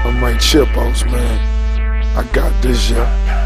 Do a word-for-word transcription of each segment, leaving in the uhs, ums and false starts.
I'm Mike Chipos, man. I got this, yeah.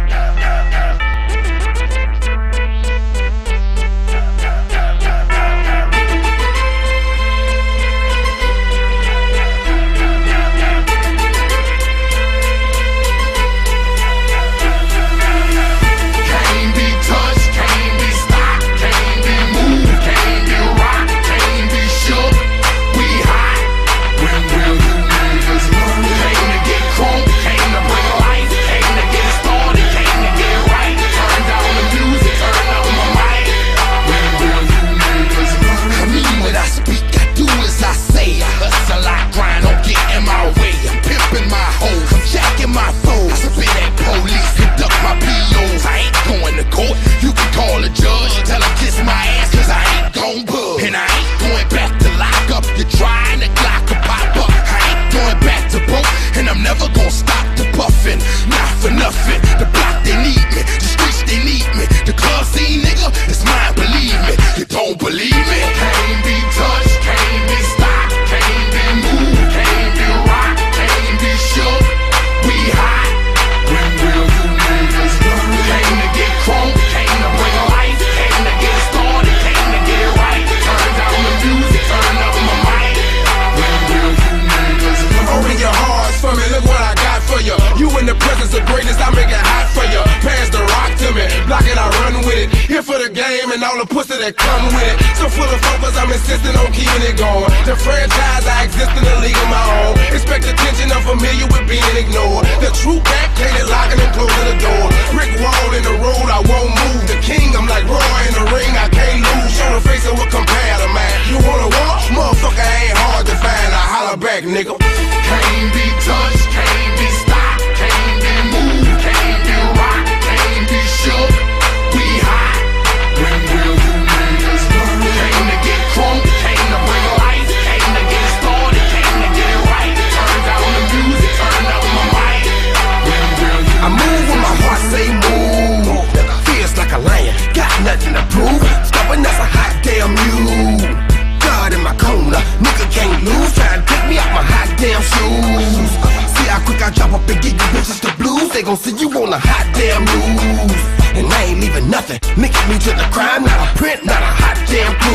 For the game and all the pussy that come with it. So full of focus, I'm insisting on keeping it going. The franchise, I exist in a league of my own. Expect attention, I'm familiar with being ignored. The true back, cated locking and closing the door. Brick wall in the road, I won't move. The king, I'm like Roy in the ring, I can't lose. Show the face of what compare to man. You wanna walk? Motherfucker ain't hard to find. I holler back, nigga. Can't be touched, can't be stopped, can't be moved, can't be rocked, can't be shook. We high. When will you niggas learn? Came to get crunk, came to bring life, came to get started, came to get it right. Turn down the music, turn up my mic. When will you I move when my heart say move. Feels like a lion, got nothing to prove. Stubborn as a hot damn mule. God in my corner, nigga can't lose. Trying to take me out my hot damn shoes. See how quick I drop up and get you bitches the blues. They gon' see you on the hot damn news. And I ain't leaving nothing, linking me to the crime. Not a print, not a hot damn